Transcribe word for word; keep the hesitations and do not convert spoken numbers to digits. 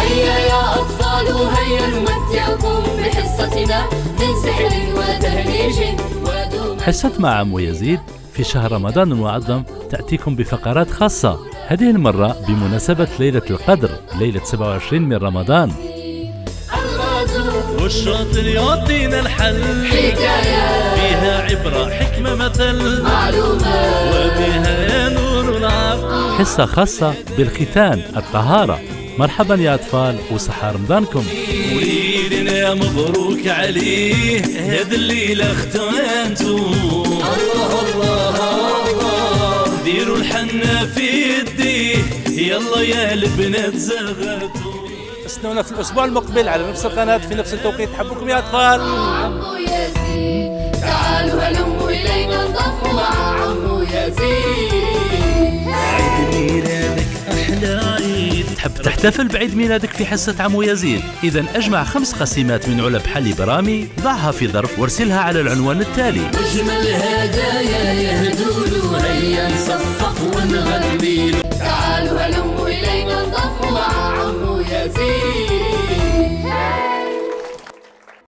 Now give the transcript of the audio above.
هيا يا أطفال هيا نمتعكم بحصتنا من سحر وتهريج ودمى. حصة مع عمو يزيد في شهر رمضان المعظم تأتيكم بفقرات خاصة، هذه المرة بمناسبة ليلة القدر، ليلة سبعة وعشرين من رمضان. والشاطر يعطينا الحل، حكاية فيها عبرة حكمة مثل، معلومة وبها نور العقل. حصة خاصة بالختان الطهارة. مرحبا يا أطفال وصحة رمضانكم. وليدنا مبروك عليه، هذا الليلة اختمنتو. الله الله الله ديروا الحنة في يديه، يلا يا البنات زغرتو. استنونا في الأسبوع المقبل على نفس القناة في نفس التوقيت. نحبكم يا أطفال. عمو يزيد تعالوا هلموا إلينا انضموا مع عمو يزيد. عيد ميلادك أحلى عيد. تحب تحتفل بعيد ميلادك في حصة عمو يزيد؟ إذا أجمع خمس قسيمات من علب حلي برامي، ضعها في ظرف وارسلها على العنوان التالي. أجمل هدايا